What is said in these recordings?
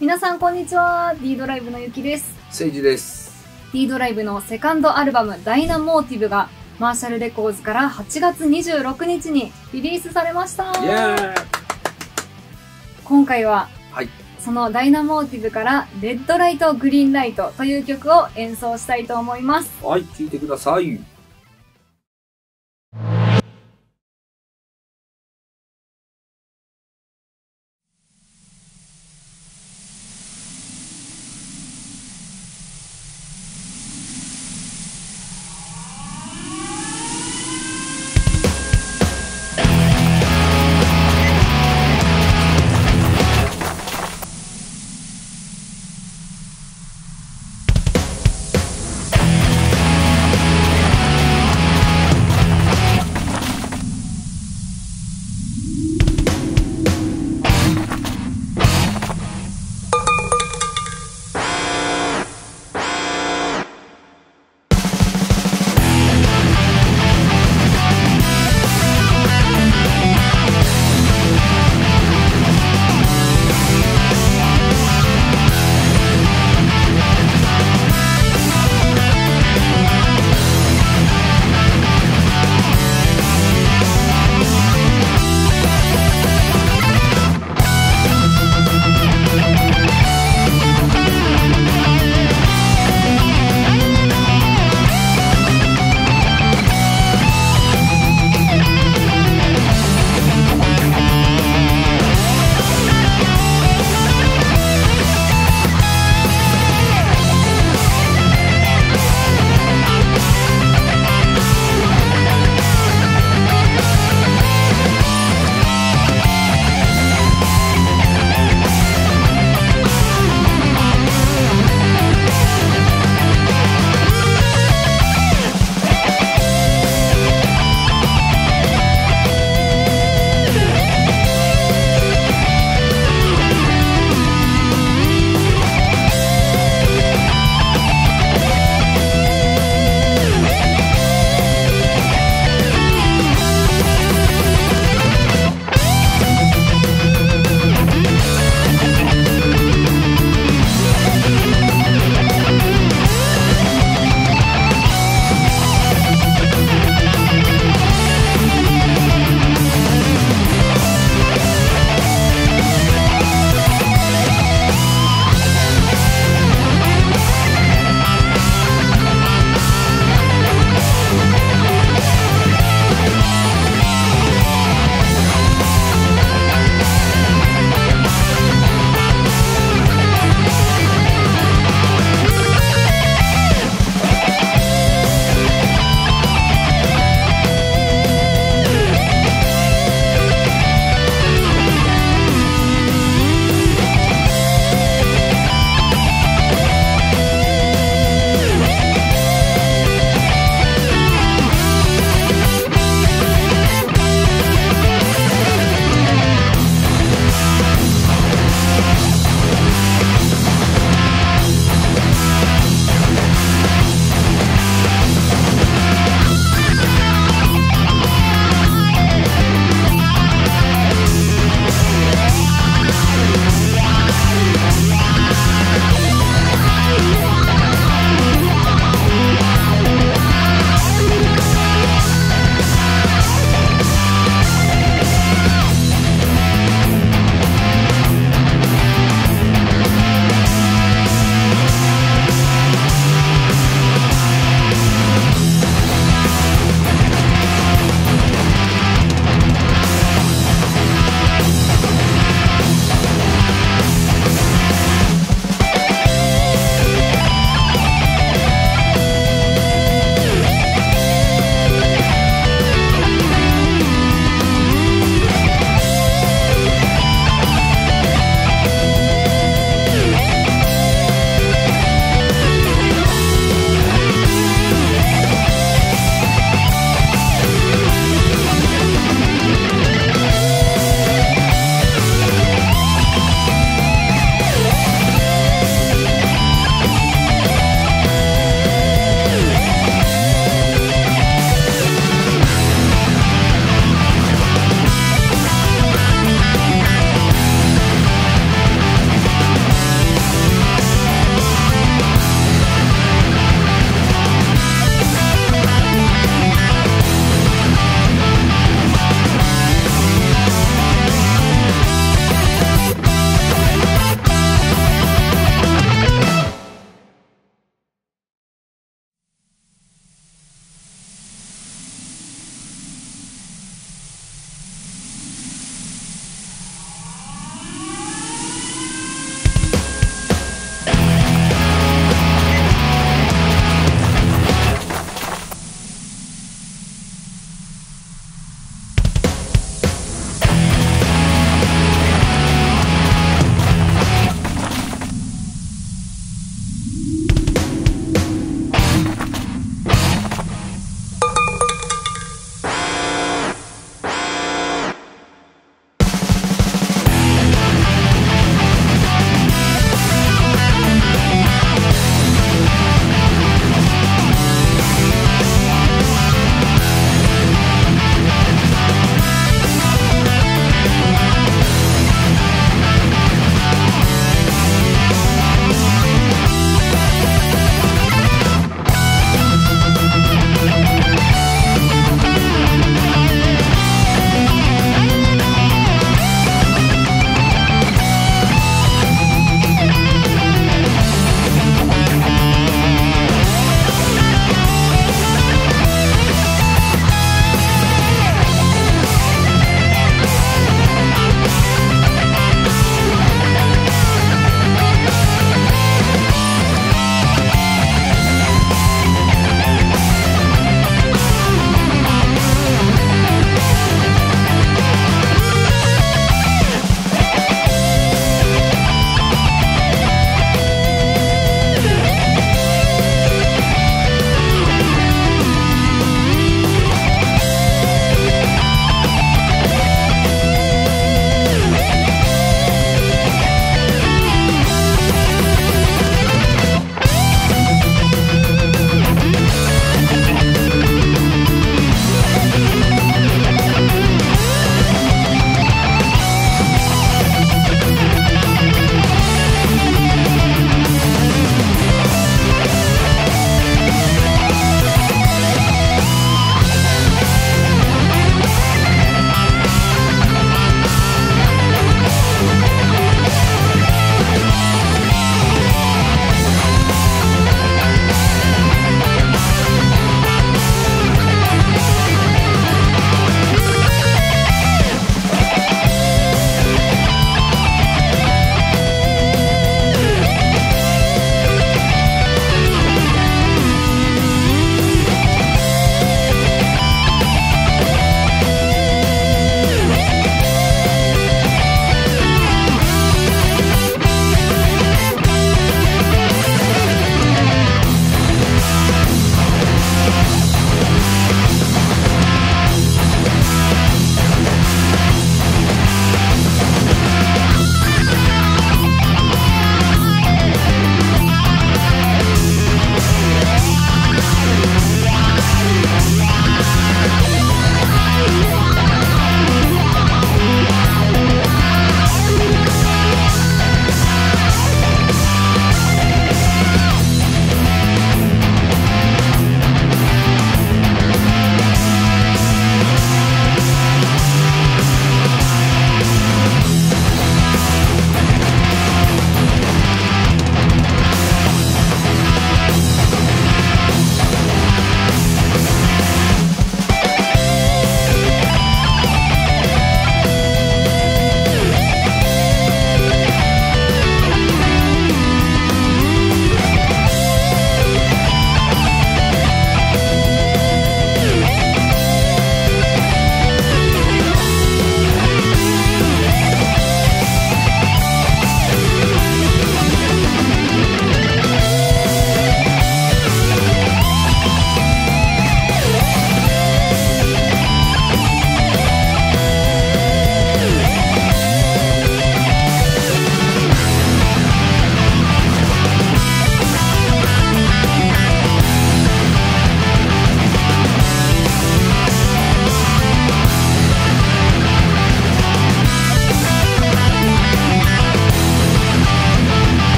皆さんこんにちは。D ドライブのゆきです。 せいじです。 D ドライブのセカンドアルバムダイナモーティブがマーシャルレコーズから8月26日にリリースされました。 イエーイ。 今回は、 はい、 そのダイナモーティブからレッドライトグリーンライトという曲を演奏したいと思います。 はい、聴いてください。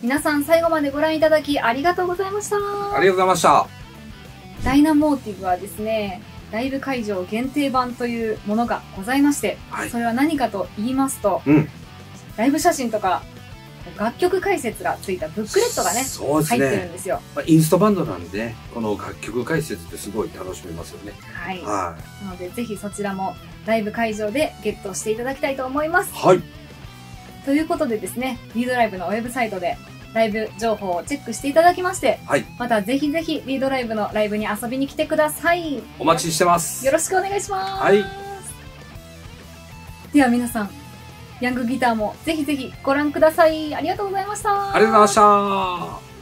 皆さん最後までご覧いただきありがとうございました。 ありがとうございました。 ダイナモーティブはですね、ライブ会場限定版というものがございまして、 はい、 それは何かと言いますと、ライブ写真とか楽曲解説がついたブックレットがね、入ってるんですよ。 インストバンドなんでね、この楽曲解説ってすごい楽しめますよね。 はい。なので、ぜひそちらもライブ会場でゲットしていただきたいと思います。 はい。 ということでですね、リードライブのウェブサイトでライブ情報をチェックしていただきまして、 はい、 またぜひぜひリードライブのライブに遊びに来てください。 お待ちしてます。 よろしくお願いします。 はい。 では皆さん、ヤングギターもぜひぜひご覧ください。ありがとうございました。 ありがとうございました。